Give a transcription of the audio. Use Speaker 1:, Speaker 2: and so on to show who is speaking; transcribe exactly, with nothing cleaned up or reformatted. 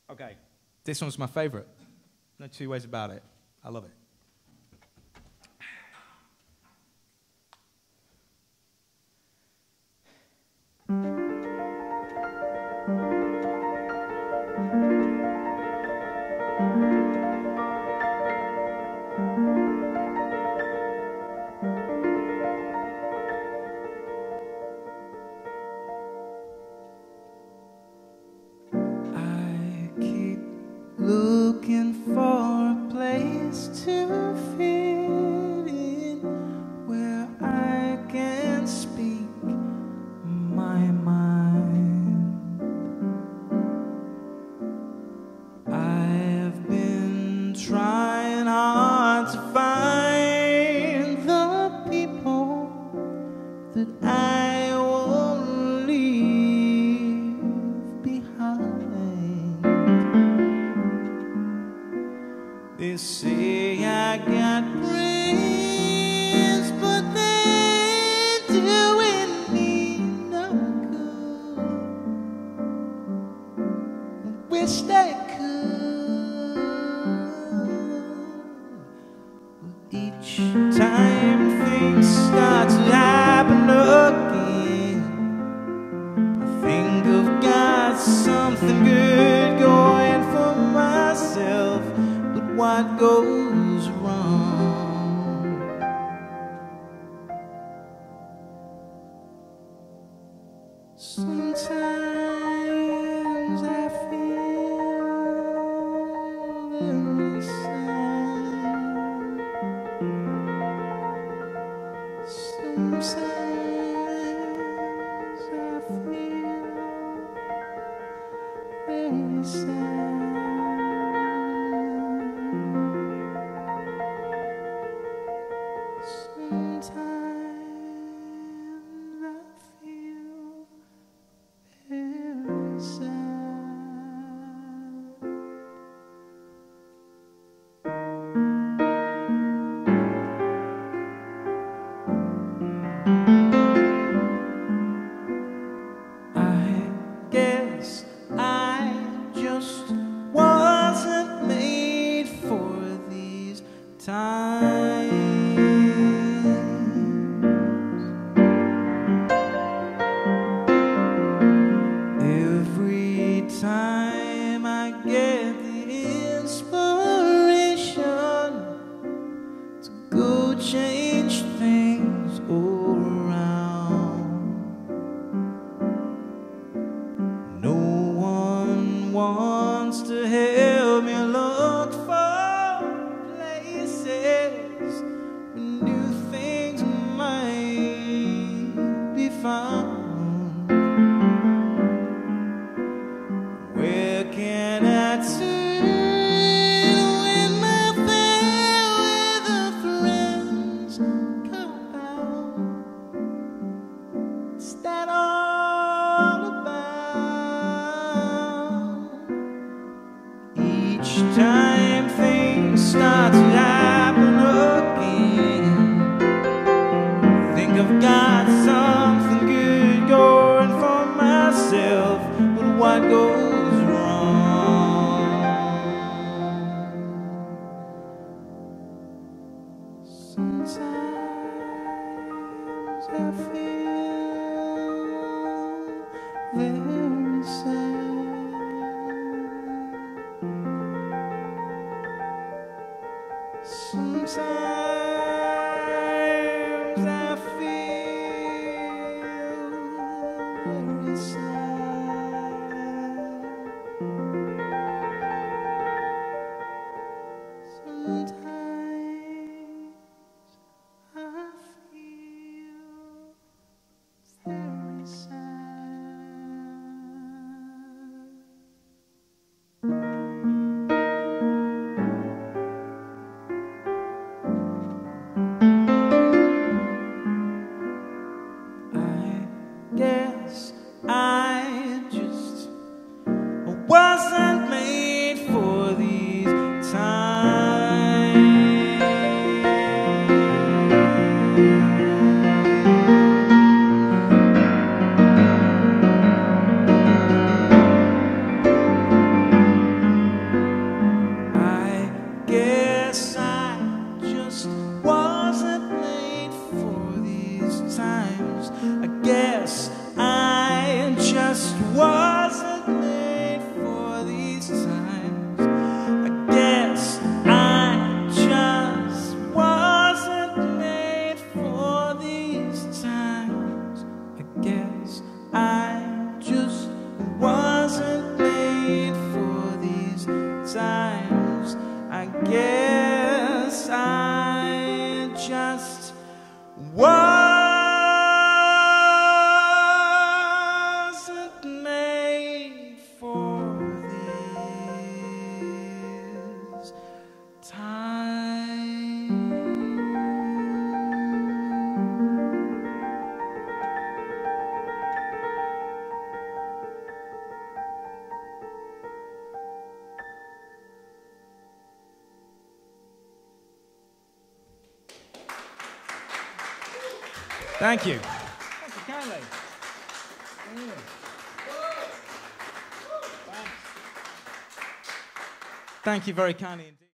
Speaker 1: Okay, this one's my favorite. No two ways about it. I love it.
Speaker 2: Looking for a place to fit in, where I can speak my mind. I've been trying hard to find the people that I won't leave behind. They say I got brains, but they doing me no good. I wish they could, but each time things start to happen again, I think I've got something good going for myself. What goes wrong? Sometimes I feel very sad. Sometimes I feel very sad. times. I guess I just wasn't made for these times. I guess I just wasn't made for these times. I guess I just wasn't made for these times. I guess I just wasn't made for these times.
Speaker 1: Thank you. Thank you kindly. Yeah. Thanks. Thank you very kindly indeed.